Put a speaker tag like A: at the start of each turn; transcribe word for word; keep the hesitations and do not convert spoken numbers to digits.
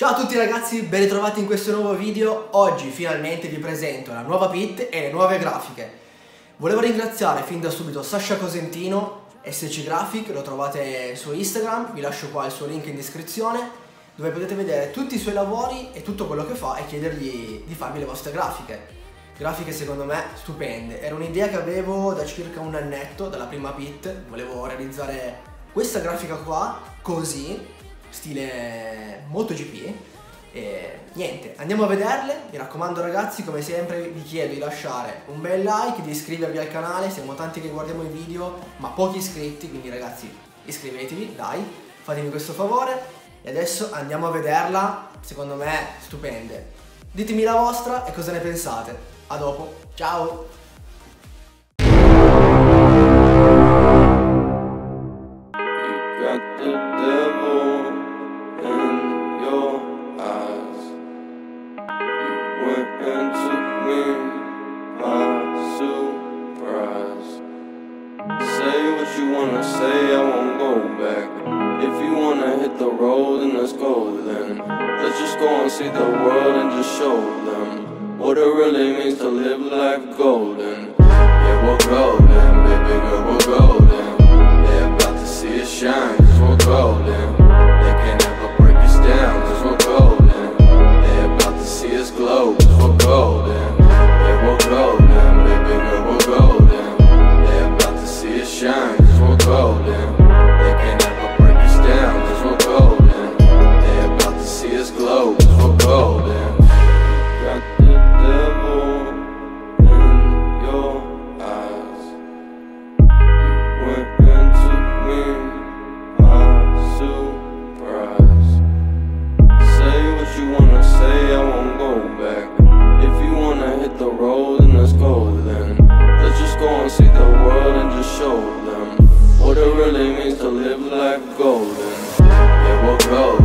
A: Ciao a tutti ragazzi, ben ritrovati in questo nuovo video. Oggi finalmente vi presento la nuova pit e le nuove grafiche. Volevo ringraziare fin da subito Sasha Cosentino, S C Graphic, lo trovate su Instagram, vi lascio qua il suo link in descrizione, dove potete vedere tutti i suoi lavori e tutto quello che fa e chiedergli di farvi le vostre grafiche. Grafiche secondo me stupende, era un'idea che avevo da circa un annetto, dalla prima pit, volevo realizzare questa grafica qua, così, stile MotoGP, e niente, andiamo a vederle. Mi raccomando ragazzi, come sempre vi chiedo di lasciare un bel like, di iscrivervi al canale, siamo tanti che guardiamo i video ma pochi iscritti, quindi ragazzi iscrivetevi, dai, fatemi questo favore. E adesso andiamo a vederla, secondo me stupende. Ditemi la vostra e cosa ne pensate. A dopo, ciao!
B: You wanna say, I won't go back. If you wanna hit the road, then let's go then. Let's just go and see the world and just show them what it really means to live life golden. Yeah, we're golden, baby girl, we're golden. They're about to see us shine, cause we're golden. They can't ever break us down, cause we're golden. They're about to see us glow, cause we're golden. Yeah, we're golden, baby girl, we're golden. They're about to see us shine, golden. They can't ever break us down, cause we're golden. They're about to see us glow, cause we're golden. Got the devil in your eyes. You went and took me by surprise. Say what you wanna say, I won't go back. If you wanna hit the road, then let's go then. Let's just go and see the world and just show them what it really means to live life golden. Yeah, we're golden.